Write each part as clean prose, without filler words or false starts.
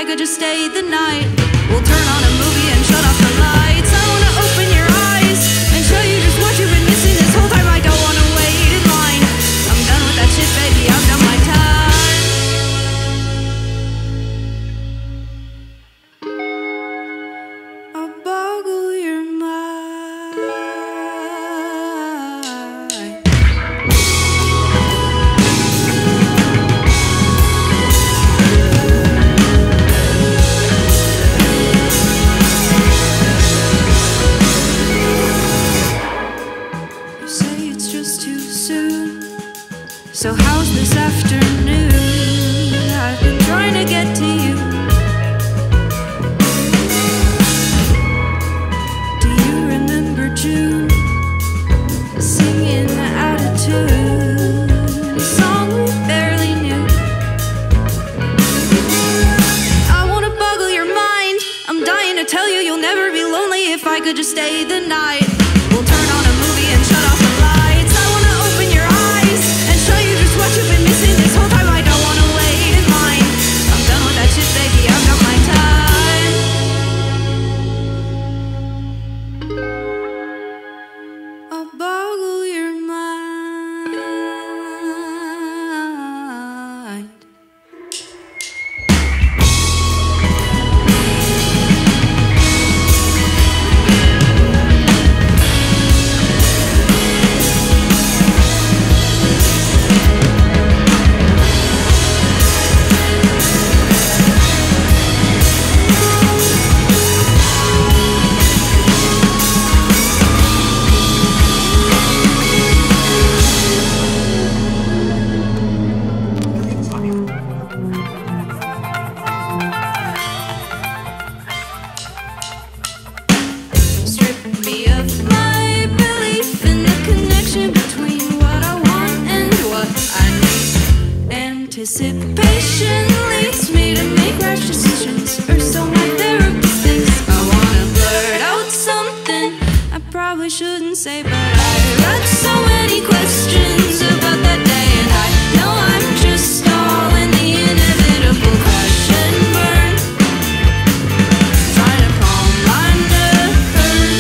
I could just stay the night. We'll turn on a movie and shut off the lights. I wanna open your eyes and show you just what you've been missing this whole time. I don't wanna wait in line. I'm done with that shit, baby, I've done my time. I'll boggle your mind. You say it's just too soon. So how's this afternoon? I've been trying to get to you. Do you remember June? Singing out of tune, a song we barely knew. I wanna boggle your mind. I'm dying to tell you you'll never be lonely if I could just stay the night. We'll turn on a movie and shut off the lights. I wanna open your eyes and show you just what you've been missing this whole time. I don't wanna wait in line. I'm done with that shit, baby, I've done my time. I'll boggle your mind. Strip me of my belief in the connection between what I want and what I need. Anticipation leads me to make rash decisions, or so my therapist thinks. I wanna blurt out something I probably shouldn't say, but I got so many questions about that day, and I know I'm just all in the inevitable crash and burn. Trying to calm my nerves.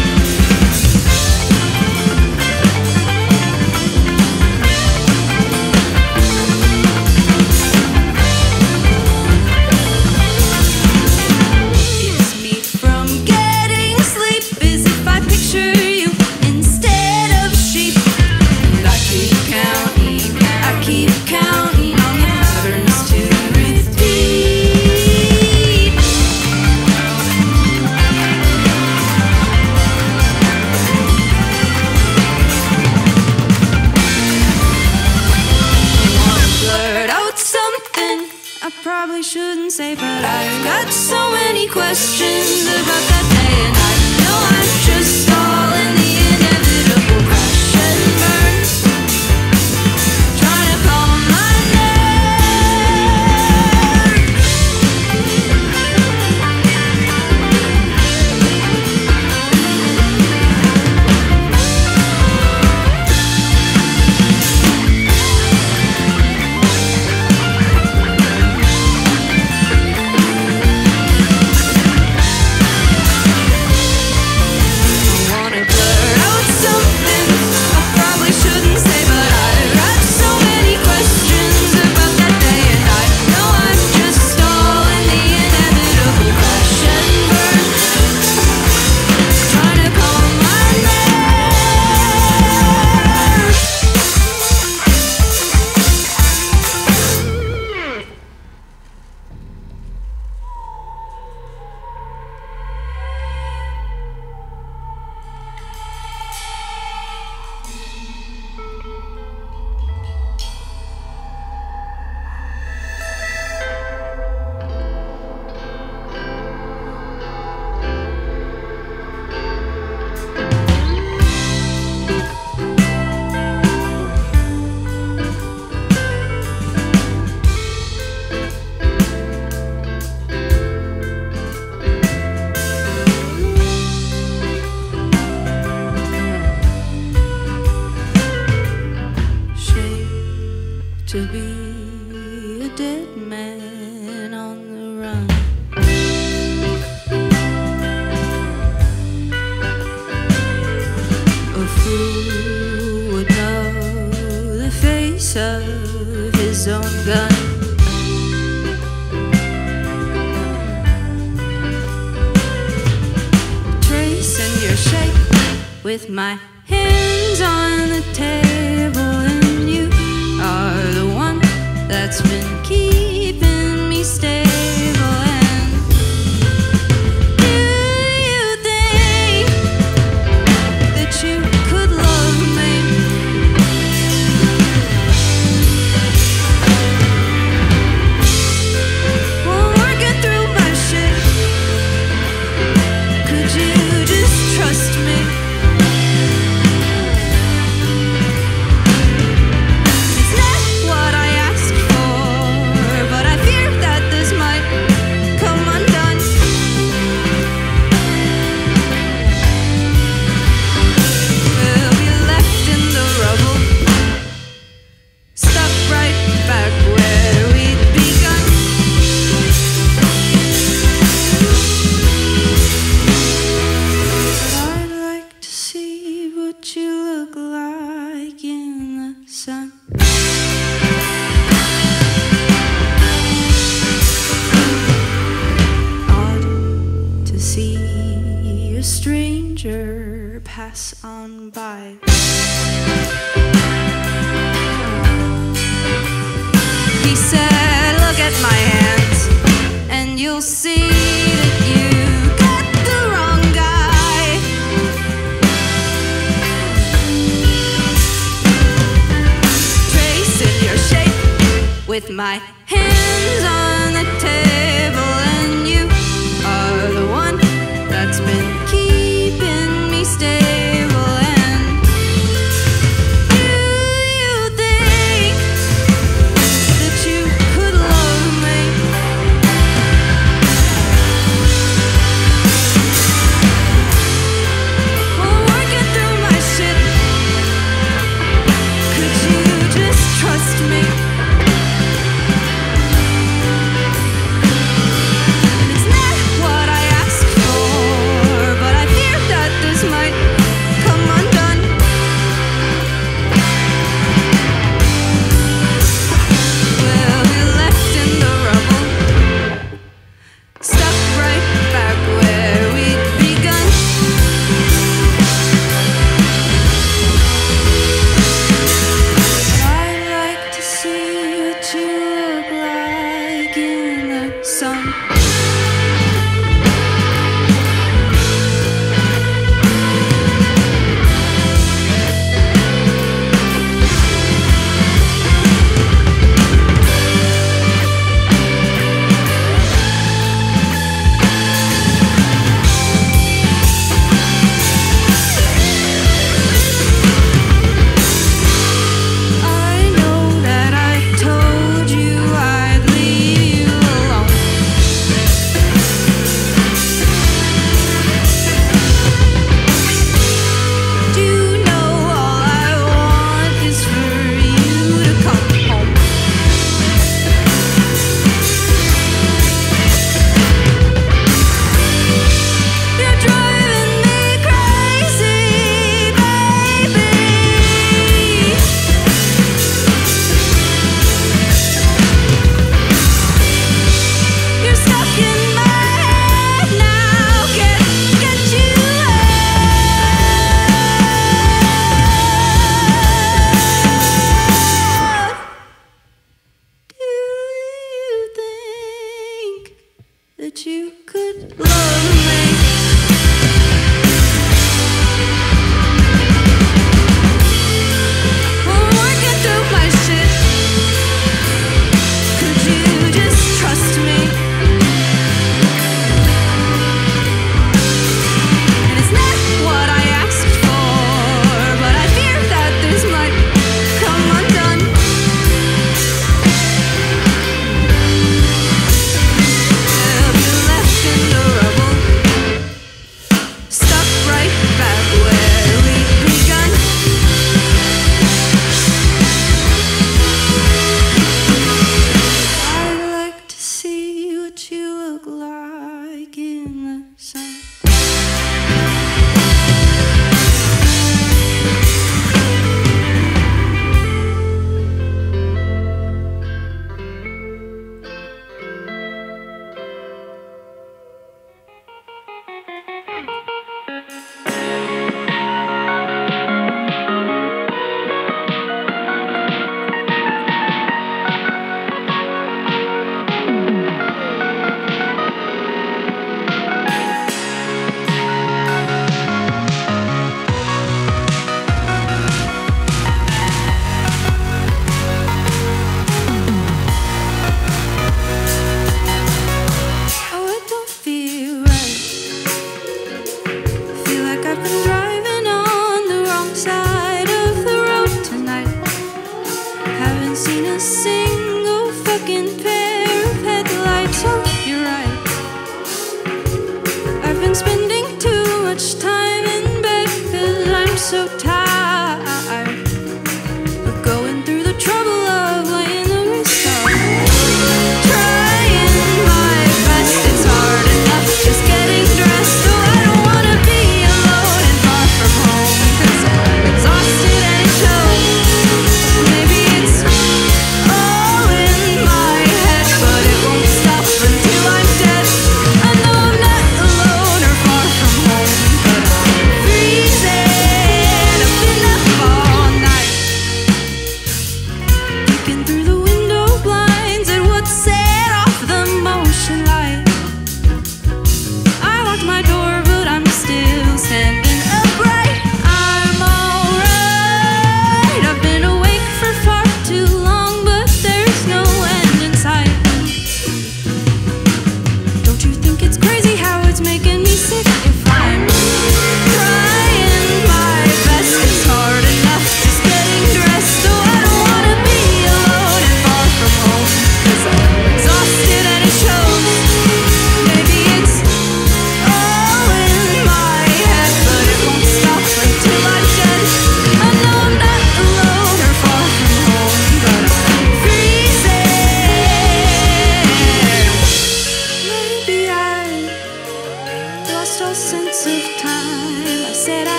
Keeps me from getting sleep is if I picture you instead of sheep. And I keep counting on the patterns to repeat. I wanna blurt out something I probably shouldn't say, but I got so many questions about that day, and I know I'm just all in the inevitable crash and burn. Trying to calm my nerves. I wanna blurt out something I probably shouldn't say, but I got so many questions about that day, and I know I'm just all in the inevitable crash and burn. Trying to calm my nerves. to be a dead man on the run. with my hands on the table, and you are the one that's been keeping me stable. And do you think that you could love me? Well, working through my shit, could you just trust me? It's not what I asked for, but I fear that this might come undone. We'll be left in the rubble, stuck right back where we'd begun. But I'd like to see what you look like in the sun. Odd to see a stranger pass on by. He said, look at my hands, and you'll see that you got the wrong guy. Tracing your shape with my hands on the table, and you are the one that's been keeping me stable. And do you think that you could love me? Well, working through my shit, could you just trust me? It's not what I asked for, but I fear that this might come undone. We'll be left in the rubble, stuck right back where we'd begun. I'd like to see what you look like in the sun. I know that I told you I'd leave you alone. Do you know all I want is for you to come home? You're driving me crazy, baby. You're stuck in my head now. Get you out. Do you think that you could love me? Well, working through my shit, could you just trust me? And it's not what I asked for, but I fear that this might come undone. We'll be left in the rubble,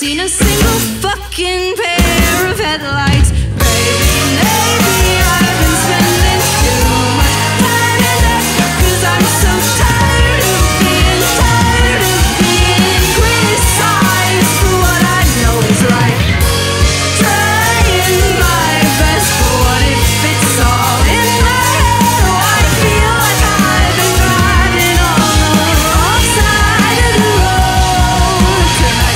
seen a single fucking pair of headlights. Baby, maybe I've been spending too much time in there, 'cause I'm so tired of being criticized for what I know is right. Trying my best, but what if it's all in my head? Oh, I feel like I've been driving on the wrong side of the road tonight.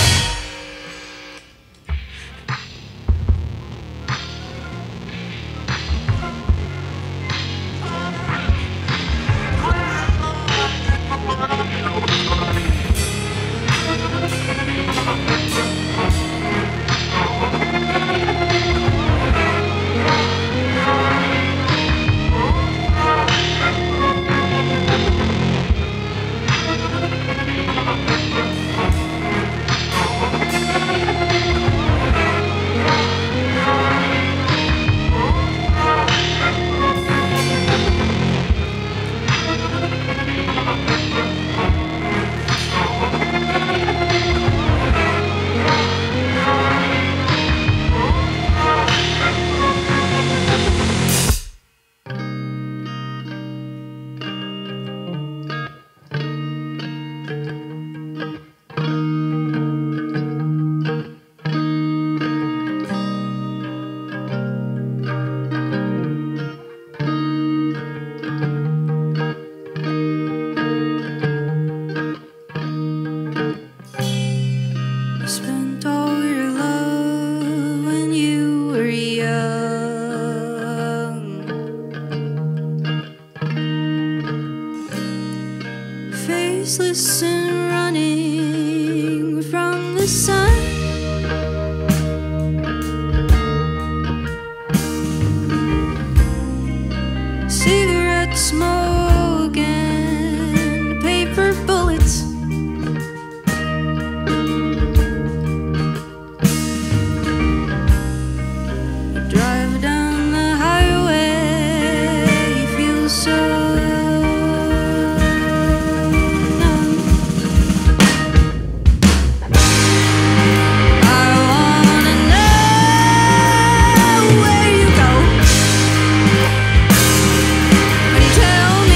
Spent all your love when you were young, faceless and running from the sun. Cigarette smoke and paper bullets. Drive down the highway, feel so numb. I wanna know where you go. When you tell me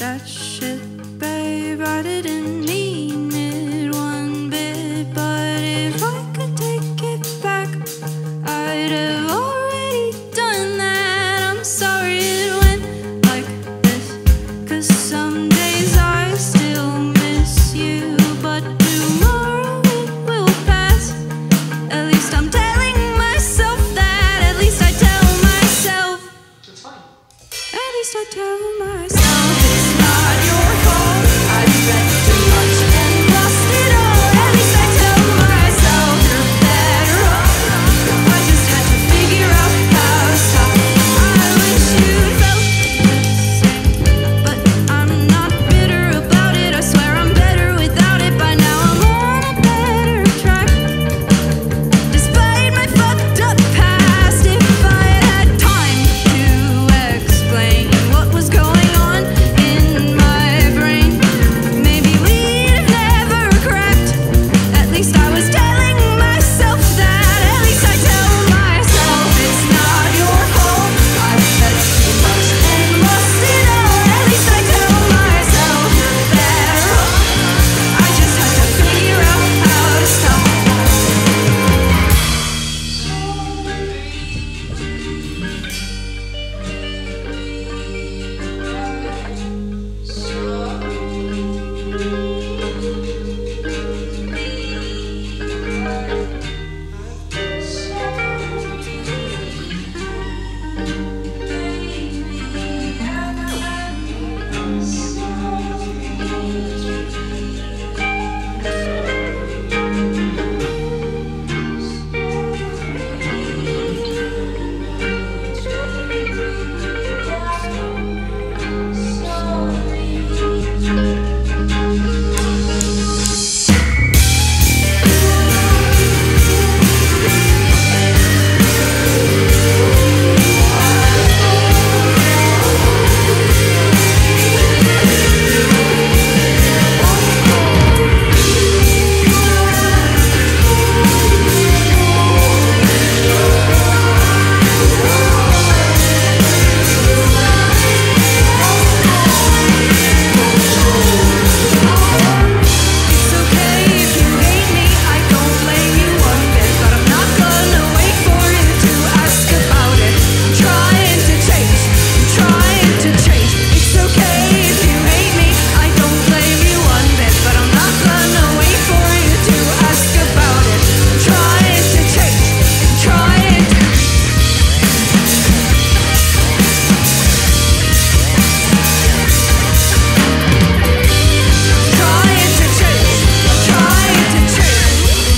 that shit, babe. I didn't mean it one bit, but if I could take it back, I'd have already done that. I'm sorry it went like this, 'cause some days I still miss you, but tomorrow it will pass. At least I'm telling myself that. At least I tell myself. It's fine. At least I tell myself it's not your fault. I spent too much and lost it all. At least I tell myself you're better off. I just had to figure out how to stop. I wish you felt the same, but I'm not bitter about it. I swear I'm better without it. By now I'm on a better track. Despite my fucked up past, if I had time to explain what was going on in my brain, maybe we'd have never cracked. At least I was telling myself that. At least I tell myself it's not your fault. I've had too much and lost it all. At least I tell myself you're better off. I just had to figure out how to stop. It's okay if you hate me, I don't blame you one bit, but I'm not gonna wait for you to ask about it. I'm trying to change, I'm trying to change. It's okay if you hate me, I don't blame you one bit, but I'm not gonna wait for you to ask about it. I'm trying to change, I'm trying to. Trying to change, I'm trying to change.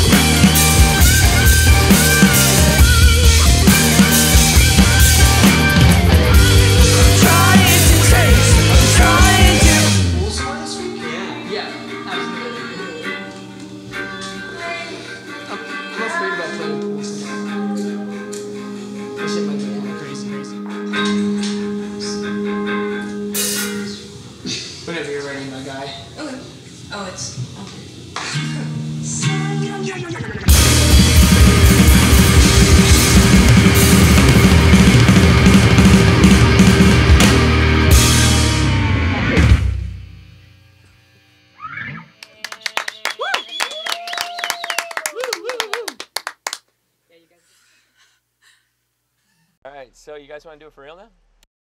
Trying to change, I'm trying to. Pool score this week? Yeah, absolutely. I'm afraid about playing pool sometimes. That shit might get kind of crazy. Whenever you're ready, my guy. Okay. Oh, it's. All right, so you guys want to do it for real now?